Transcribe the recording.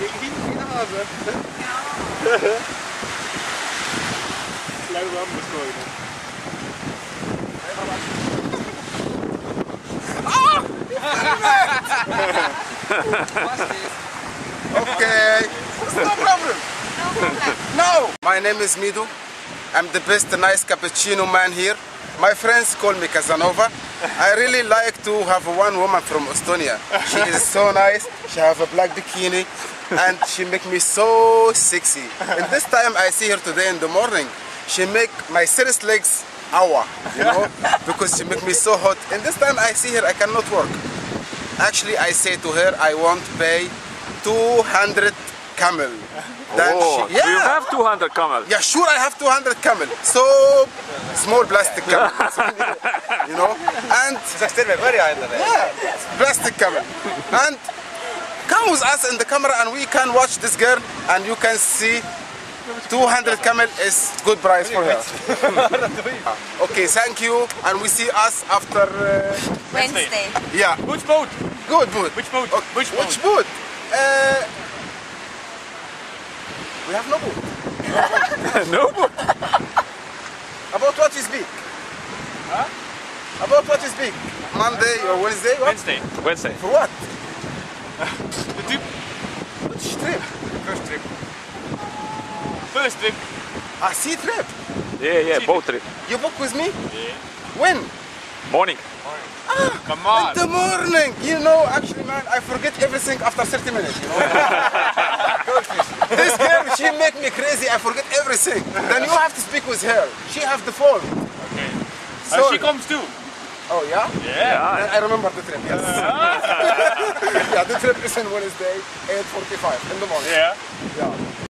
Kleine anders gooien. Okay, no problem. No! My name is Mido. I'm the best nice cappuccino man here. My friends call me Casanova. I really like to have one woman from Estonia. She is so nice. She have a black bikini and she make me so sexy. And this time I see her today in the morning. She make my serious legs hour, you know, because she make me so hot. And this time I see her, I cannot work. Actually, I say to her, I want to pay 200 camel. Then You have 200 camel. yeah, sure, I have 200 camel. So small plastic camel, you know, and yeah, plastic camel. And come with us in the camera, and we can watch this girl, and you can see 200 camel is good price for her. Okay, thank you, and we see us after Wednesday. yeah. Which boat? Good boot. Which boat? Okay. Which boat? Which boot? We have no boot. No boat. About what you speak? Huh? About what you speak? Monday or Wednesday? What? Wednesday. Wednesday. For what? The trip. Which trip? First trip. First trip. A sea trip. Yeah, boat trip. You book with me? Yeah. When? Morning. Come on. In the morning. You know, actually, man, I forget everything after 30 minutes. You know? This girl, she make me crazy. I forget everything. Then you have to speak with her. She have the phone. Okay. So- She comes too. Oh yeah? Yeah. Then I remember the trip. Yes. Yeah, the trip is on Wednesday, 8:45 in the morning. Yeah. Yeah.